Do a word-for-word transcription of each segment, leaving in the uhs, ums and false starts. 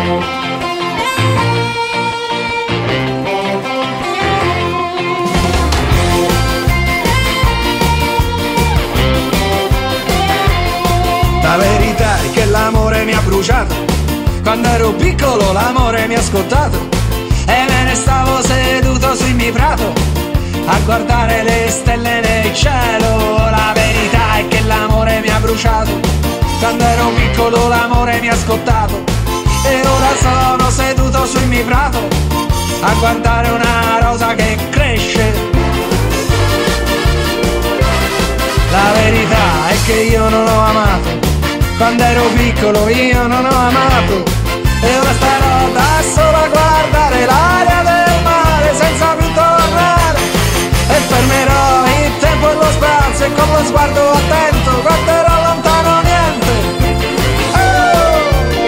La verità è che l'amore mi ha bruciato, quando ero piccolo l'amore mi ha scottato e me ne stavo seduto sul mio prato a guardare le stelle nel cielo. La verità è che l'amore mi ha bruciato, quando ero piccolo l'amore mi ha scottato e ora sono seduto sul mio prato a guardare una rosa che cresce. La verità è che io non ho amato, quando ero piccolo io non ho amato e ora starò da solo a guardare l'aria del mare senza più tornare e fermerò il tempo e lo spazio e con lo sguardo attento guarderò lontano niente. Oh!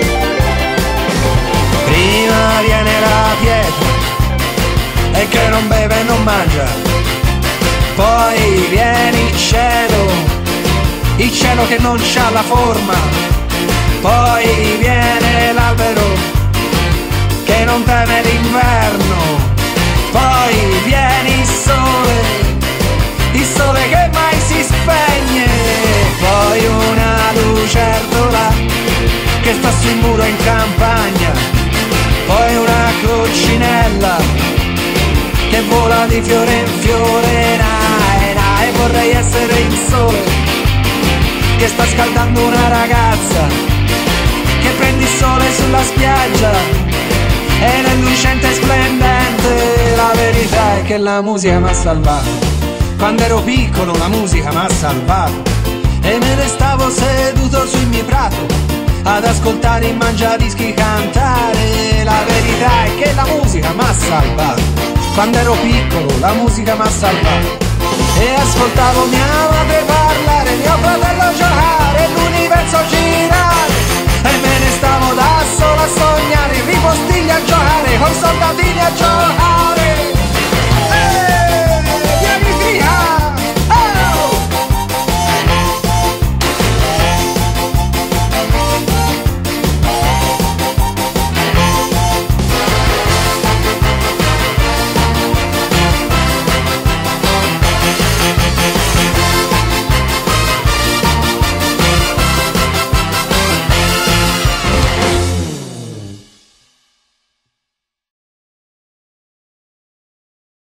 Prima viene la pietra e che non beve e non mangia, poi viene il cielo, il cielo che non c'ha la forma, poi viene l'albero che non teme l'inverno, poi viene il sole, il sole che mai si spegne, poi una lucertola che sta sul muro in campagna, poi una coccinella che vola di fiore in fiore, na, na, e vorrei essere il sole che sta scaldando una ragazza, che prende il sole sulla spiaggia e nel lucente splendente. La verità è che la musica m'ha salvato, quando ero piccolo la musica m'ha salvato e me ne stavo seduto sul mio prato ad ascoltare i mangiadischi cantare. La verità è che la musica m'ha salvato, quando ero piccolo la musica m'ha salvato e ascoltavo mia madre parlare, mio fratello